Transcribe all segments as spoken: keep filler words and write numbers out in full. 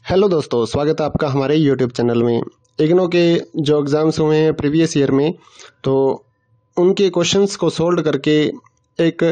Hello दोस्तों, स्वागत है आपका हमारे यूट्यूब चैनल में। इग्नो के जो एग्ज़ाम्स हुए हैं प्रीवियस ईयर में, तो उनके क्वेश्चंस को सोल्व करके एक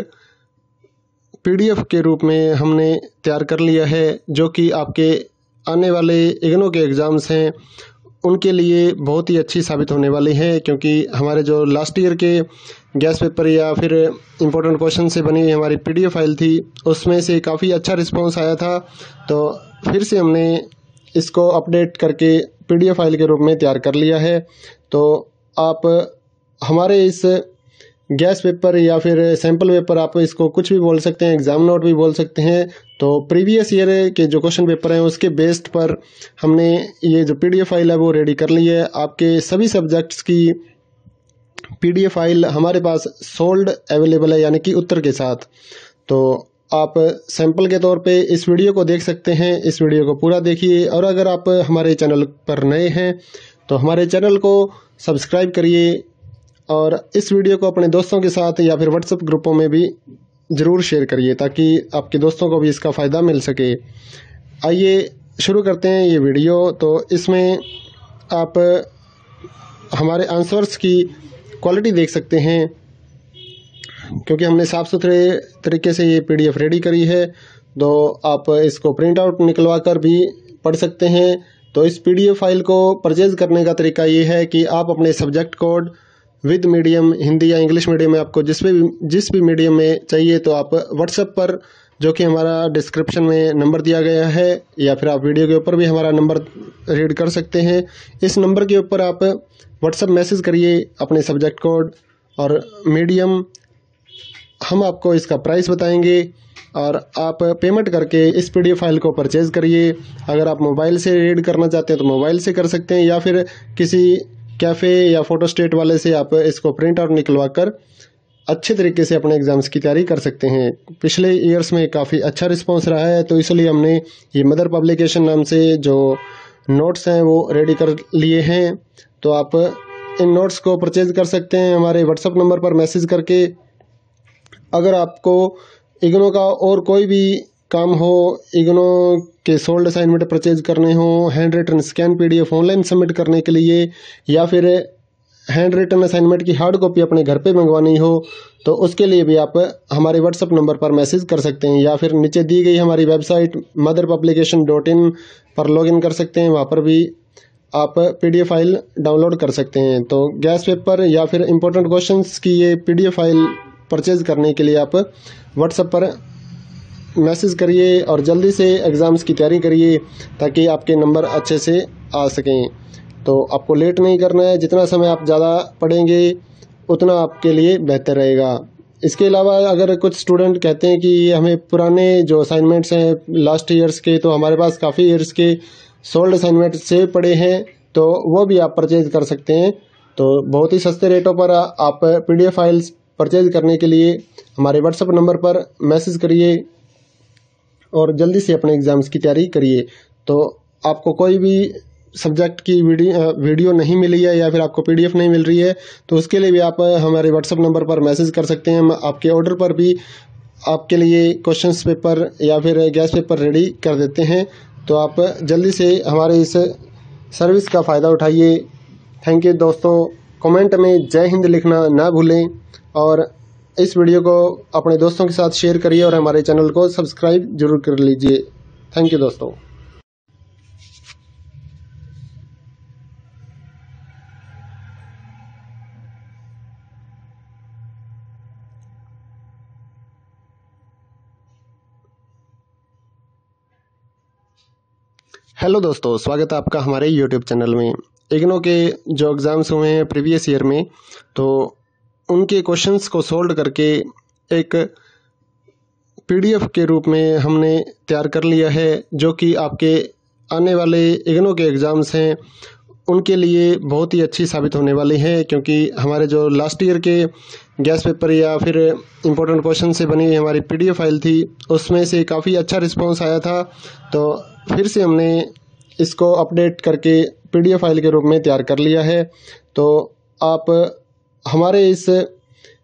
पीडीएफ के रूप में हमने तैयार कर लिया है, जो कि आपके आने वाले इग्नो के एग्ज़ाम्स हैं उनके लिए बहुत ही अच्छी साबित होने वाली है। क्योंकि हमारे जो लास्ट ईयर के गैस पेपर या फिर इम्पोर्टेंट क्वेश्चन से बनी हुई हमारी पीडीएफ फाइल थी, उसमें से काफ़ी अच्छा रिस्पांस आया था। तो फिर से हमने इसको अपडेट करके पीडीएफ फाइल के रूप में तैयार कर लिया है। तो आप हमारे इस गैस पेपर या फिर सैम्पल पेपर, आप इसको कुछ भी बोल सकते हैं, एग्ज़ाम नोट भी बोल सकते हैं। तो प्रीवियस ईयर के जो क्वेश्चन पेपर हैं उसके बेस्ड पर हमने ये जो पीडीएफ फाइल है वो रेडी कर ली है। आपके सभी सब्जेक्ट्स की पीडीएफ फाइल हमारे पास सोल्ड अवेलेबल है, यानी कि उत्तर के साथ। तो आप सैंपल के तौर पे इस वीडियो को देख सकते हैं, इस वीडियो को पूरा देखिए। और अगर आप हमारे चैनल पर नए हैं तो हमारे चैनल को सब्सक्राइब करिए और इस वीडियो को अपने दोस्तों के साथ या फिर व्हाट्सएप ग्रुपों में भी ज़रूर शेयर करिए, ताकि आपके दोस्तों को भी इसका फ़ायदा मिल सके। आइए शुरू करते हैं ये वीडियो। तो इसमें आप हमारे आंसर्स की क्वालिटी देख सकते हैं, क्योंकि हमने साफ़ सुथरे तरीके से ये पीडीएफ रेडी करी है। तो आप इसको प्रिंट आउट निकलवा कर भी पढ़ सकते हैं। तो इस पीडीएफ फाइल को परचेज़ करने का तरीका ये है कि आप अपने subject code with medium, Hindi या इंग्लिश मीडियम में, आपको जिस भी जिस भी मीडियम में चाहिए, तो आप व्हाट्सएप पर, जो कि हमारा डिस्क्रिप्शन में नंबर दिया गया है, या फिर आप वीडियो के ऊपर भी हमारा नंबर रीड कर सकते हैं। इस नंबर के ऊपर आप व्हाट्सएप मैसेज करिए अपने सब्जेक्ट कोड और मीडियम। हम आपको इसका प्राइस बताएंगे और आप पेमेंट करके इस पीडीएफ फाइल को परचेज़ करिए। अगर आप मोबाइल से रीड करना चाहते हैं तो मोबाइल से कर सकते हैं, या फिर किसी कैफ़े या फोटोस्टेट वाले से आप इसको प्रिंट आउट निकलवा कर अच्छे तरीके से अपने एग्ज़ाम्स की तैयारी कर सकते हैं। पिछले ईयर्स में काफ़ी अच्छा रिस्पांस रहा है, तो इसलिए हमने ये मदर पब्लिकेशन नाम से जो नोट्स हैं वो रेडी कर लिए हैं। तो आप इन नोट्स को परचेज़ कर सकते हैं हमारे व्हाट्सएप नंबर पर मैसेज करके। अगर आपको इग्नो का और कोई भी काम हो, इग्नो के सोल्ड असाइनमेंट परचेज करने हो, hand written scan PDF online submit करने के लिए, या फिर हैंड रिटन असाइनमेंट की हार्ड कॉपी अपने घर पे मंगवानी हो, तो उसके लिए भी आप हमारे व्हाट्सएप नंबर पर मैसेज कर सकते हैं, या फिर नीचे दी गई हमारी website mother publication dot in पर लॉगिन कर सकते हैं। वहाँ पर भी आप पीडीएफ फाइल डाउनलोड कर सकते हैं। तो गैस पेपर या फिर इम्पोर्टेंट क्वेश्चंस की ये पीडीएफ फाइल परचेज़ करने के लिए आप व्हाट्सएप पर मैसेज करिए और जल्दी से एग्ज़ाम्स की तैयारी करिए, ताकि आपके नंबर अच्छे से आ सकें। तो आपको लेट नहीं करना है, जितना समय आप ज़्यादा पढ़ेंगे उतना आपके लिए बेहतर रहेगा। इसके अलावा अगर कुछ स्टूडेंट कहते हैं कि हमें पुराने जो असाइनमेंट्स हैं लास्ट ईयर्स के, तो हमारे पास काफ़ी ईयर्स के सोल्ड असाइनमेंट सेव पड़े हैं, तो वो भी आप परचेज़ कर सकते हैं। तो बहुत ही सस्ते रेटों पर आप पीडीएफ फाइल्स परचेज़ करने के लिए हमारे व्हाट्सएप नंबर पर मैसेज करिए और जल्दी से अपने एग्ज़ाम्स की तैयारी करिए। तो आपको कोई भी सब्जेक्ट की वीडियो वीडियो नहीं मिली है या फिर आपको पीडीएफ नहीं मिल रही है, तो उसके लिए भी आप हमारे व्हाट्सएप नंबर पर मैसेज कर सकते हैं। हम आपके ऑर्डर पर भी आपके लिए क्वेश्चंस पेपर या फिर गैस पेपर रेडी कर देते हैं। तो आप जल्दी से हमारे इस सर्विस का फ़ायदा उठाइए। थैंक यू दोस्तों। कमेंट में जय हिंद लिखना ना भूलें और इस वीडियो को अपने दोस्तों के साथ शेयर करिए और हमारे चैनल को सब्सक्राइब जरूर कर लीजिए। थैंक यू दोस्तों। हेलो दोस्तों, स्वागत है आपका हमारे यूट्यूब चैनल में। इग्नो के जो एग्ज़ाम्स हुए हैं प्रीवियस ईयर में, तो उनके क्वेश्चंस को सोल्व करके एक पीडीएफ के रूप में हमने तैयार कर लिया है, जो कि आपके आने वाले इग्नो के एग्ज़ाम्स हैं उनके लिए बहुत ही अच्छी साबित होने वाली है। क्योंकि हमारे जो लास्ट ईयर के गैस पेपर या फिर इम्पोर्टेंट क्वेश्चन से बनी हुई हमारी पीडीएफ फाइल थी, उसमें से काफ़ी अच्छा रिस्पांस आया था। तो फिर से हमने इसको अपडेट करके पीडीएफ फाइल के रूप में तैयार कर लिया है। तो आप हमारे इस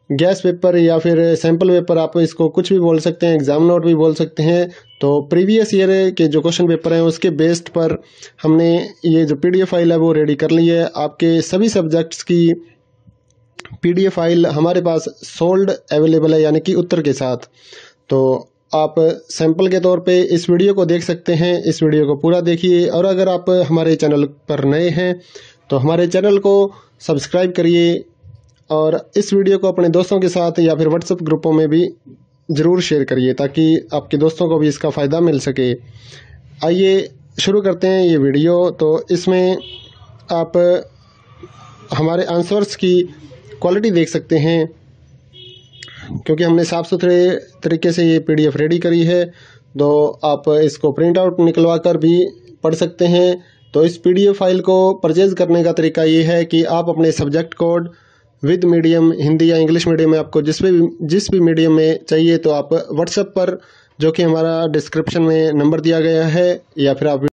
गैस पेपर या फिर सैम्पल पेपर, आप इसको कुछ भी बोल सकते हैं, एग्ज़ाम नोट भी बोल सकते हैं। तो प्रीवियस ईयर के जो क्वेश्चन पेपर हैं उसके बेस्ड पर हमने ये जो पीडीएफ फाइल है वो रेडी कर ली है। आपके सभी सब्जेक्ट्स की पीडीएफ फाइल हमारे पास सोल्ड अवेलेबल है, यानी कि उत्तर के साथ। तो आप सैंपल के तौर पे इस वीडियो को देख सकते हैं, इस वीडियो को पूरा देखिए। और अगर आप हमारे चैनल पर नए हैं तो हमारे चैनल को सब्सक्राइब करिए और इस वीडियो को अपने दोस्तों के साथ या फिर व्हाट्सएप ग्रुपों में भी ज़रूर शेयर करिए ताकि आपके दोस्तों को भी इसका फ़ायदा मिल सके। आइए शुरू करते हैं ये वीडियो। तो इसमें आप हमारे आंसर्स की क्वालिटी देख सकते हैं, क्योंकि हमने साफ़ सुथरे तरीके से ये पीडीएफ रेडी करी है। तो आप इसको प्रिंट आउट निकलवा कर भी पढ़ सकते हैं। तो इस पीडीएफ फाइल को परचेज़ करने का तरीका ये है कि आप अपने subject code with medium, Hindi या इंग्लिश मीडियम में, आपको जिस भी जिस भी मीडियम में चाहिए तो आप व्हाट्सएप पर, जो कि हमारा डिस्क्रिप्शन में नंबर दिया गया है, या फिर आप